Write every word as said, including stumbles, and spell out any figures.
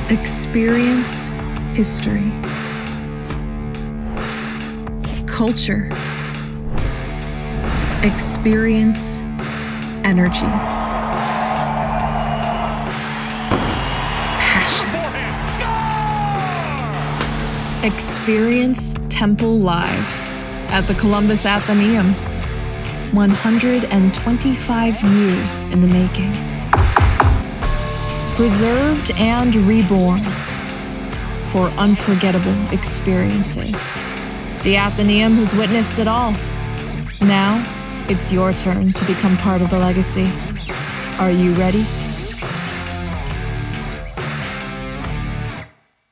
Experience history, culture, experience energy, passion. Experience TempleLive at the Columbus Athenaeum. one hundred twenty-five years in the making. Preserved and reborn for unforgettable experiences. The Athenaeum has witnessed it all. Now, it's your turn to become part of the legacy. Are you ready?